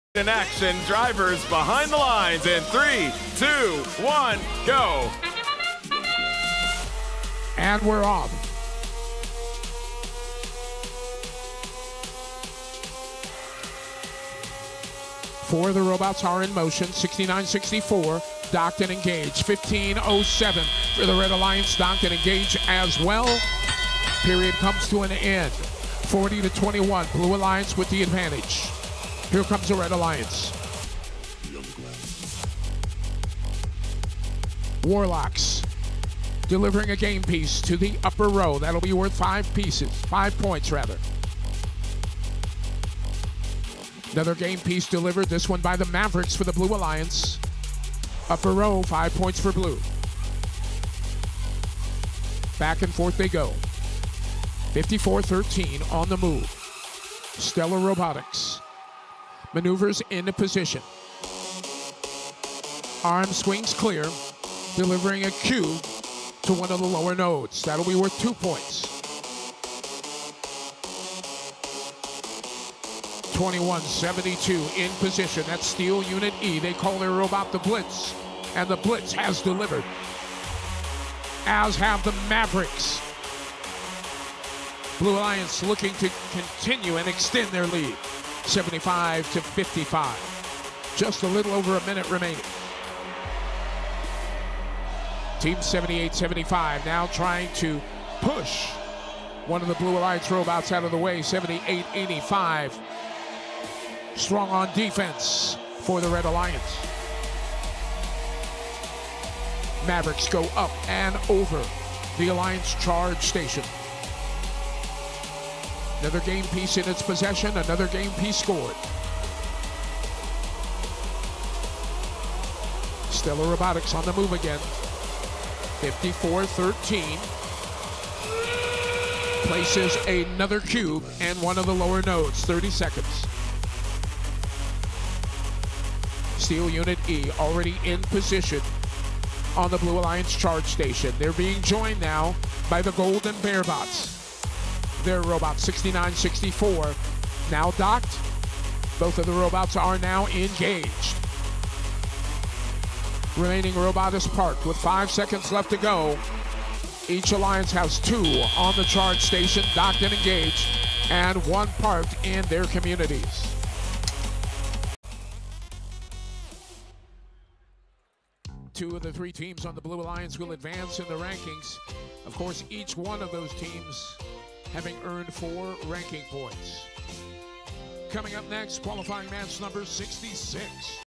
In action, drivers behind the lines in 3, 2, 1, go. And we're off. Four of the robots are in motion. 6964, docked and engaged. 1507 for the Red Alliance, docked and engaged as well. Period comes to an end. 40-21, Blue Alliance with the advantage. Here comes the Red Alliance. Warlocks delivering a game piece to the upper row. That'll be worth 5 points rather. Another game piece delivered, this one by the Mavericks for the Blue Alliance. Upper row, 5 points for Blue. Back and forth they go. 54-13 on the move. Stellar Robotics maneuvers into position. Arm swings clear, delivering a cube to one of the lower nodes. That'll be worth 2 points. 21-72 in position. That's Steel Unit E. They call their robot the Blitz, and the Blitz has delivered, as have the Mavericks. Blue Alliance looking to continue and extend their lead. 75-55. Just a little over a minute remaining. Team 78-75 now trying to push one of the Blue Alliance robots out of the way. 78-85. Strong on defense for the Red Alliance. Mavericks go up and over the Alliance charge station. Another game piece in its possession, another game piece scored. Stellar Robotics on the move again. 54-13. Places another cube and one of the lower nodes. 30 seconds. Steel Unit E already in position on the Blue Alliance charge station. They're being joined now by the Golden Bear bots. Their robot 6964 now docked. Both of the robots are now engaged. Remaining robot is parked with 5 seconds left to go. Each alliance has 2 on the charge station, docked and engaged, and 1 parked in their communities. Two of the 3 teams on the Blue Alliance will advance in the rankings. Of course, each one of those teams having earned 4 ranking points. Coming up next, qualifying match number 66.